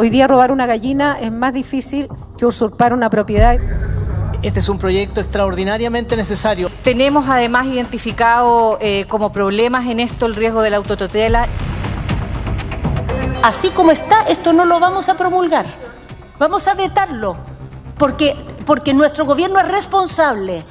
Hoy día robar una gallina es más difícil que usurpar una propiedad. Este es un proyecto extraordinariamente necesario. Tenemos además identificado como problemas en esto el riesgo de la autotutela. Así como está, esto no lo vamos a promulgar. Vamos a vetarlo, porque nuestro gobierno es responsable.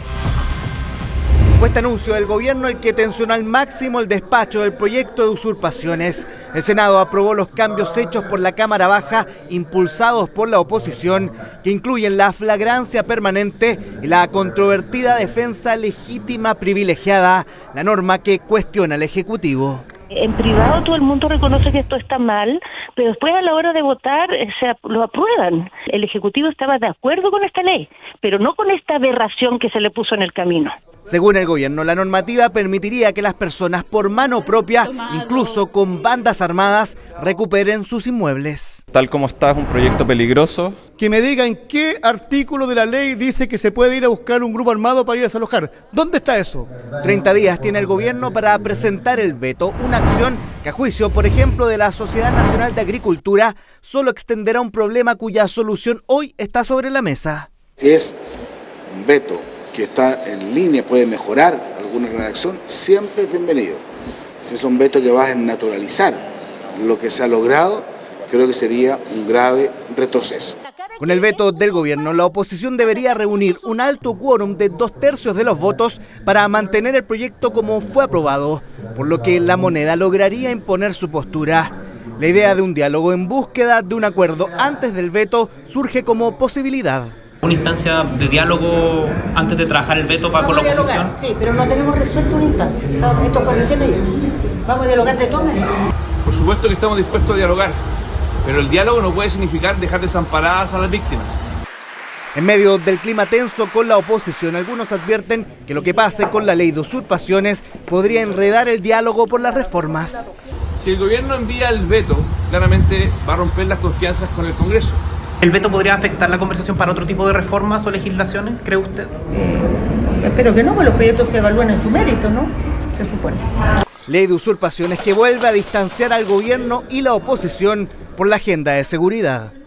Fue este anuncio del gobierno el que tensionó al máximo el despacho del proyecto de usurpaciones. El Senado aprobó los cambios hechos por la Cámara Baja, impulsados por la oposición, que incluyen la flagrancia permanente y la controvertida defensa legítima privilegiada, la norma que cuestiona al Ejecutivo. En privado todo el mundo reconoce que esto está mal, pero después a la hora de votar lo aprueban. El Ejecutivo estaba de acuerdo con esta ley, pero no con esta aberración que se le puso en el camino. Según el gobierno, la normativa permitiría que las personas por mano propia, incluso con bandas armadas, recuperen sus inmuebles. Tal como está, es un proyecto peligroso. Que me digan qué artículo de la ley dice que se puede ir a buscar un grupo armado para ir a desalojar. ¿Dónde está eso? 30 días tiene el gobierno para presentar el veto, una acción que a juicio, por ejemplo, de la Sociedad Nacional de Agricultura, solo extenderá un problema cuya solución hoy está sobre la mesa. Si es un veto que está en línea, puede mejorar alguna redacción, siempre es bienvenido. Si es un veto que va a naturalizar lo que se ha logrado, creo que sería un grave retroceso. Con el veto del gobierno, la oposición debería reunir un alto quórum de 2/3 de los votos para mantener el proyecto como fue aprobado, por lo que la moneda lograría imponer su postura. La idea de un diálogo en búsqueda de un acuerdo antes del veto surge como posibilidad. Una instancia de diálogo antes de trabajar el veto con la oposición. Sí, pero no tenemos resuelto una instancia. Esto fue recién ayer. Vamos a dialogar de todas maneras. Por supuesto que estamos dispuestos a dialogar, pero el diálogo no puede significar dejar desamparadas a las víctimas. En medio del clima tenso con la oposición, algunos advierten que lo que pase con la ley de usurpaciones podría enredar el diálogo por las reformas. Si el gobierno envía el veto, claramente va a romper las confianzas con el Congreso. ¿El veto podría afectar la conversación para otro tipo de reformas o legislaciones, cree usted? Espero que no, porque los proyectos se evalúan en su mérito, ¿no? Se supone. Ley de usurpaciones que vuelve a distanciar al gobierno y la oposición por la agenda de seguridad.